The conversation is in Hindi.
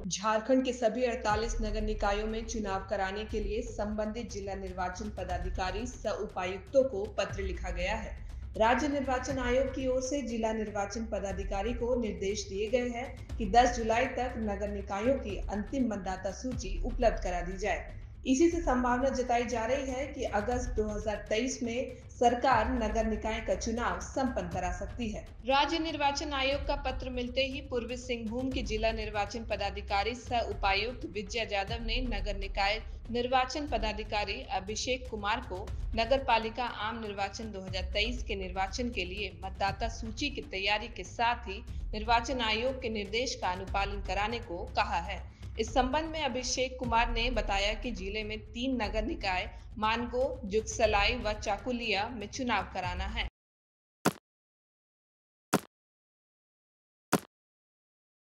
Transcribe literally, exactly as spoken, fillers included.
झारखंड के सभी अड़तालीस नगर निकायों में चुनाव कराने के लिए संबंधित जिला निर्वाचन पदाधिकारी सह उपायुक्तों को पत्र लिखा गया है। राज्य निर्वाचन आयोग की ओर से जिला निर्वाचन पदाधिकारी को निर्देश दिए गए हैं कि दस जुलाई तक नगर निकायों की अंतिम मतदाता सूची उपलब्ध करा दी जाए। इसी से संभावना जताई जा रही है कि अगस्त दो हज़ार तेईस में सरकार नगर निकाय का चुनाव संपन्न करा सकती है। राज्य निर्वाचन आयोग का पत्र मिलते ही पूर्वी सिंहभूम के जिला निर्वाचन पदाधिकारी सह उपायुक्त विजया यादव ने नगर निकाय निर्वाचन पदाधिकारी अभिषेक कुमार को नगर पालिका आम निर्वाचन दो हज़ार तेईस के निर्वाचन के लिए मतदाता सूची की तैयारी के साथ ही निर्वाचन आयोग के निर्देश का अनुपालन कराने को कहा है। इस संबंध में अभिषेक कुमार ने बताया कि जिले में तीन नगर निकाय मानगो, जुगसलाई व चाकुलिया में चुनाव कराना है।